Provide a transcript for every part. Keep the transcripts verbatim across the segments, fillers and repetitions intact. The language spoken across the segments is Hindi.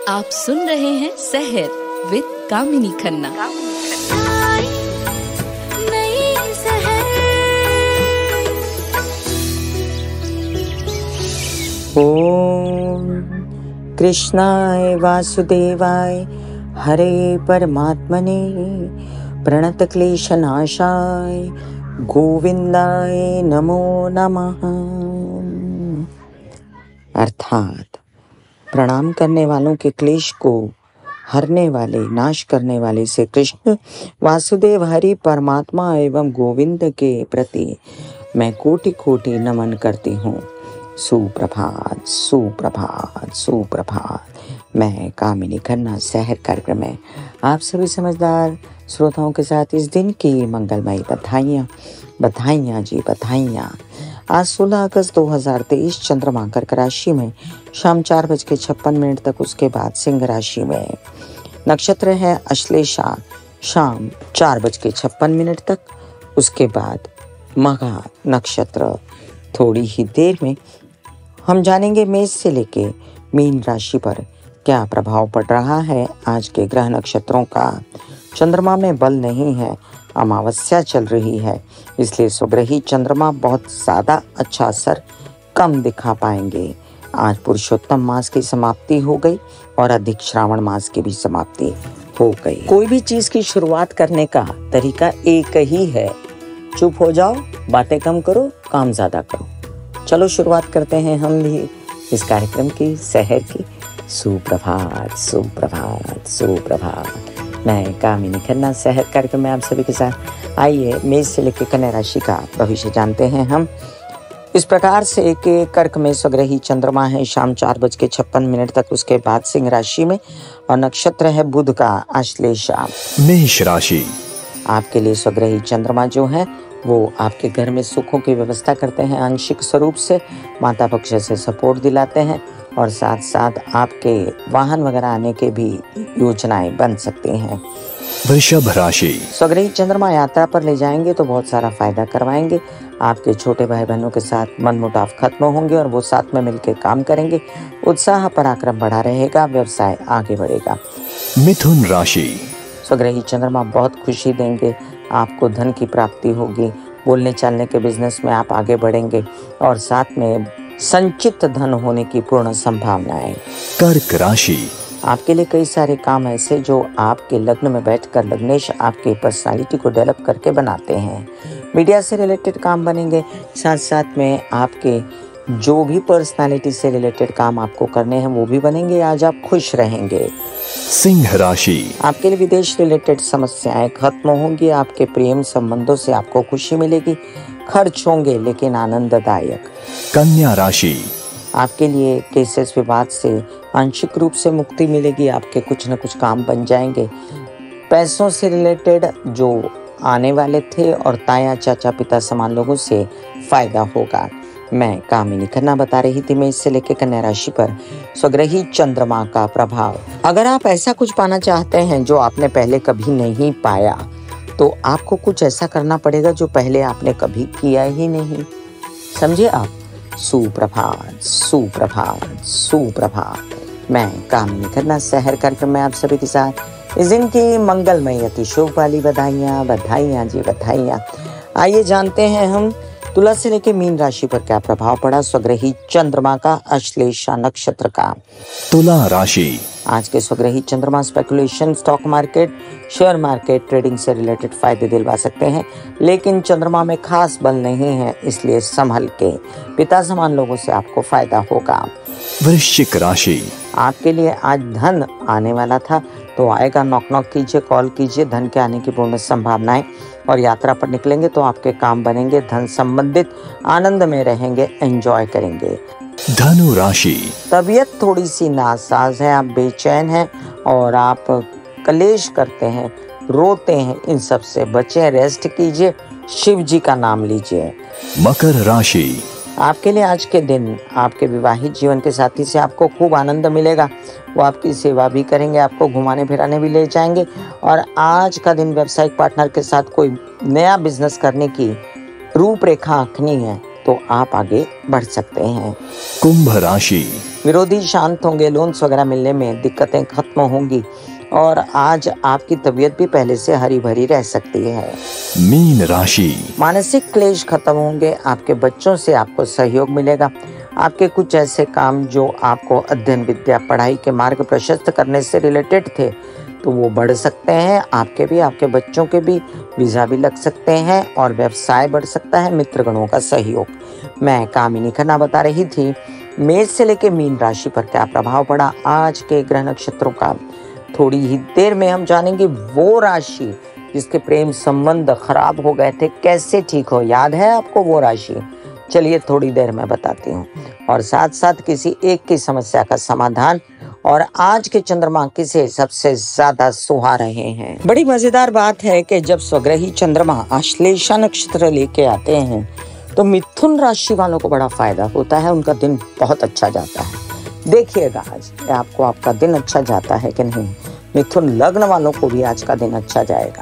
आप सुन रहे हैं सहर विद कामिनी खन्ना। ओम कृष्णाय वासुदेवाय हरे परमात्मने प्रणत क्लेशनाशाय गोविंदाय नमो नमः। अर्थात प्रणाम करने वालों के क्लेश को हरने वाले, नाश करने वाले से कृष्ण वासुदेव हरि परमात्मा एवं गोविंद के प्रति मैं कोटि कोटि नमन करती हूँ। सुप्रभात, सुप्रभात, सुप्रभात। मैं कामिनी खन्ना सहर कार्यक्रम में आप सभी समझदार श्रोताओं के साथ इस दिन की मंगलमयी बधाइयाँ बधाइयाँ जी बधाइयाँ। आज सोलह अगस्त दो हज़ार तेईस चंद्रमा कर्क राशि में शाम चार बज के छप्पन मिनट तक, उसके बाद सिंह राशि में। नक्षत्र है अश्लेषा शाम चार बज के छप्पन मिनट तक, उसके बाद मघा नक्षत्र। थोड़ी ही देर में हम जानेंगे मेष से लेके मीन राशि पर क्या प्रभाव पड़ रहा है आज के ग्रह नक्षत्रों का। चंद्रमा में बल नहीं है, अमावस्या चल रही है, इसलिए स्वग्रही चंद्रमा बहुत ज़्यादा अच्छा असर कम दिखा पाएंगे। आज पुरुषोत्तम मास की समाप्ति हो गई और अधिक श्रावण मास की भी समाप्ति हो गई। कोई भी चीज़ की शुरुआत करने का तरीका एक ही है, चुप हो जाओ, बातें कम करो, काम ज़्यादा करो। चलो शुरुआत करते हैं हम भी इस कार्यक्रम की, सहर की। सुप्रभात, सुप्रभात, सुप्रभात। मैं कामिनी खन्ना सहर कार्यक्रम में आप सभी के साथ। आइए मेष से लेकर कन्या राशि का भविष्य जानते हैं हम। इस प्रकार से कि कर्क में स्वग्रही चंद्रमा है शाम चार बज के छप्पन मिनट तक, उसके बाद सिंह राशि में, और नक्षत्र है बुध का अश्लेषा। मेष राशि आपके लिए स्वग्रही चंद्रमा जो है वो आपके घर में सुखों की व्यवस्था करते हैं, आंशिक स्वरूप से माता पक्ष से सपोर्ट दिलाते हैं, और साथ साथ आपके वाहन वगैरह आने के भी योजनाएं बन सकती हैं। वृषभ राशि स्वग्रही चंद्रमा यात्रा पर ले जाएंगे तो बहुत सारा फायदा करवाएंगे। आपके छोटे भाई बहनों के साथ मनमुटाव खत्म होंगे और वो साथ में मिलकर काम करेंगे। उत्साह पराक्रम बढ़ा रहेगा, व्यवसाय आगे बढ़ेगा। मिथुन राशि स्वग्रही चंद्रमा बहुत खुशी देंगे, आपको धन की प्राप्ति होगी, बोलने चालने के बिजनेस में आप आगे बढ़ेंगे, और साथ में संचित धन होने की पूर्ण संभावनाएं। कर्क राशि आपके लिए कई सारे काम ऐसे जो आपके लग्न में बैठकर लग्नेश आपके पर्सनालिटी को डेवलप करके बनाते हैं। मीडिया से रिलेटेड काम बनेंगे, साथ साथ में आपके जो भी पर्सनालिटी से रिलेटेड काम आपको करने हैं वो भी बनेंगे। आज आप खुश रहेंगे। सिंह राशि आपके लिए विदेश रिलेटेड समस्याएं खत्म होंगी, आपके प्रेम संबंधों से आपको खुशी मिलेगी, खर्च होंगे लेकिन आनंददायक। कन्या राशि आपके लिए केसेस विवाद से आंशिक रूप से मुक्ति मिलेगी, आपके कुछ न कुछ काम बन जाएंगे। पैसों से रिलेटेड जो आने वाले थे और ताया चाचा पिता समान लोगों से फायदा होगा। मैं कामिनी खन्ना बता रही थी मेष से लेकर कन्या राशि पर स्वग्रही चंद्रमा का प्रभाव। अगर आप ऐसा कुछ पाना चाहते हैं जो आपने पहले कभी नहीं पाया, तो आपको कुछ ऐसा करना पड़ेगा जो पहले आपने कभी किया ही नहीं। समझे आप? सुप्रभात, सुप्रभात, सुप्रभात। मैं कामिनी खन्ना सहर कार्यक्रम में आप सभी के साथ इस दिन की मंगलमयी अति शुभ वाली बधाइयाँ बधाइयाँ जी बधाइयाँ। आइए जानते हैं हम तुला से लेकर मीन राशि पर क्या प्रभाव पड़ा स्वग्रही चंद्रमा का अश्लेषा नक्षत्र का। तुला राशि आज के स्वग्रही चंद्रमा speculation, stock market, share market, trading से रिलेटेड फायदे दिलवा सकते हैं, लेकिन चंद्रमा में खास बल नहीं है, इसलिए संभल के। पिता समान लोगों से आपको फायदा होगा। वृश्चिक राशि आपके लिए आज धन आने वाला था तो आएगा, नॉक नॉक कीजिए, कॉल कीजिए, धन के आने की पूर्ण संभावनाएं। और यात्रा पर निकलेंगे तो आपके काम बनेंगे, धन संबंधित आनंद में रहेंगे, एंजॉय करेंगे। धनु राशि तबीयत थोड़ी सी नासाज है, आप बेचैन हैं और आप कलेश करते हैं, रोते हैं, इन सब से बचें, रेस्ट कीजिए, शिव जी का नाम लीजिए। मकर राशि आपके लिए आज के दिन आपके विवाहित जीवन के साथी से आपको खूब आनंद मिलेगा, वो आपकी सेवा भी करेंगे, आपको घुमाने फिराने भी ले जाएंगे। और आज का दिन व्यावसायिक पार्टनर के साथ कोई नया बिजनेस करने की रूपरेखा आंकनी है तो आप आगे बढ़ सकते हैं। कुंभ राशि। विरोधी शांत होंगे, लोन्स वगैरह मिलने में दिक्कतें खत्म होंगी और आज आपकी तबीयत भी पहले से हरी भरी रह सकती है। मीन राशि। मानसिक क्लेश खत्म होंगे, आपके बच्चों से आपको सहयोग मिलेगा। आपके कुछ ऐसे काम जो आपको अध्ययन विद्या पढ़ाई के मार्ग प्रशस्त करने से रिलेटेड थे तो वो बढ़ सकते हैं। आपके भी आपके बच्चों के भी वीज़ा भी लग सकते हैं और व्यवसाय बढ़ सकता है। मित्रगणों का सहयोग। मैं कामिनी खन्ना बता रही थी मेष से लेके मीन राशि पर क्या प्रभाव पड़ा आज के ग्रह नक्षत्रों का। थोड़ी ही देर में हम जानेंगे वो राशि जिसके प्रेम संबंध खराब हो गए थे कैसे ठीक हो। याद है आपको वो राशि? चलिए थोड़ी देर में बताती हूँ। और साथ साथ किसी एक की समस्या का समाधान और आज के चंद्रमा किसे सबसे ज्यादा सुहा रहे हैं। बड़ी मजेदार बात है कि जब स्वग्रही चंद्रमा आश्लेषा नक्षत्र लेके आते हैं तो मिथुन राशि वालों को बड़ा फायदा होता है, उनका दिन बहुत अच्छा जाता है। देखिएगा आज आपको आपका दिन अच्छा जाता है कि नहीं। मिथुन लग्न वालों को भी आज का दिन अच्छा जाएगा।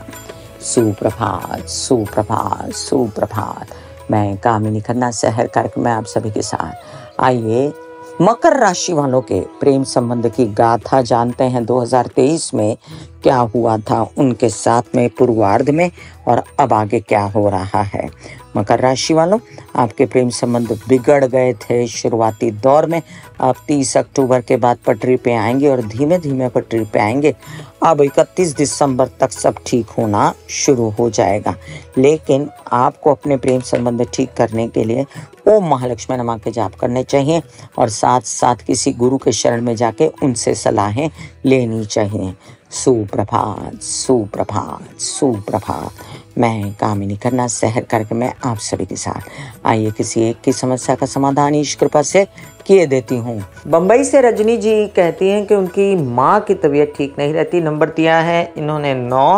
सुप्रभात सुप्रभात सुप्रभात। मैं कामिनी खन्ना शहर कार्यक्रम में आप सभी के साथ। आइए मकर राशि वालों के प्रेम संबंध की गाथा जानते हैं। दो हज़ार तेईस में क्या हुआ था उनके साथ में पूर्वार्ध में और अब आगे क्या हो रहा है। मकर राशि वालों, आपके प्रेम संबंध बिगड़ गए थे शुरुआती दौर में, अब तीस अक्टूबर के बाद पटरी पे आएंगे और धीमे धीमे पटरी पे आएंगे। अब इकतीस दिसंबर तक सब ठीक होना शुरू हो जाएगा। लेकिन आपको अपने प्रेम संबंध ठीक करने के लिए ओम महालक्ष्मी नमः के जाप करने चाहिए और साथ साथ किसी गुरु के शरण में जाके उनसे सलाहें लेनी चाहिए। सुप्रभात सुप्रभात सुप्रभात। मैं कामिनी खन्ना शहर कार्यक्रम में आप सभी के साथ। आइए किसी एक की समस्या का समाधान ईश कृपा से किए देती हूँ। बम्बई से रजनी जी कहती हैं कि उनकी माँ की तबीयत ठीक नहीं रहती। नंबर दिया है इन्होंने नौ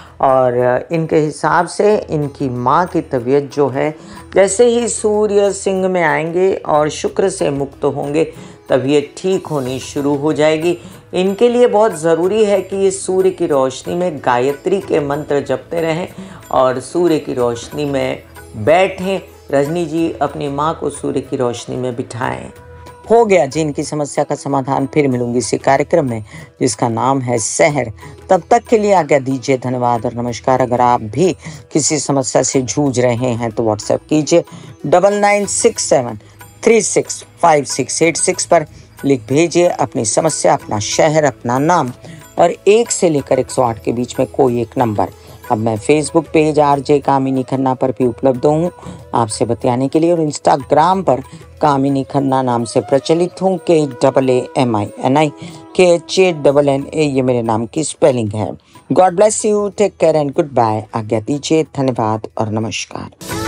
और इनके हिसाब से इनकी माँ की तबीयत जो है जैसे ही सूर्य सिंह में आएंगे और शुक्र से मुक्त होंगे तबीयत ठीक होनी शुरू हो जाएगी। इनके लिए बहुत ज़रूरी है कि ये सूर्य की रोशनी में गायत्री के मंत्र जपते रहें और सूर्य की रोशनी में बैठें। रजनी जी अपनी माँ को सूर्य की रोशनी में बिठाएं। हो गया जी इनकी समस्या का समाधान। फिर मिलूंगी इसी कार्यक्रम में जिसका नाम है शहर। तब तक के लिए आज्ञा दीजिए। धन्यवाद और नमस्कार। अगर आप भी किसी समस्या से जूझ रहे हैं तो व्हाट्सएप कीजिए double nine six seven three six five six eight six पर लिख भेजिए अपनी समस्या, अपना शहर, अपना नाम और एक से लेकर एक सौ आठ के बीच में कोई एक नंबर। अब मैं Facebook page RJ Kamini Khanna पर भी उपलब्ध हूँ आपसे बतियाने के लिए और इंस्टाग्राम पर कामिनी खन्ना नाम से प्रचलित हूँ। K double A M I N I K H A double N A ये मेरे नाम की स्पेलिंग है। God bless you, take care and goodbye. आज्ञा दीजिए। धन्यवाद और नमस्कार।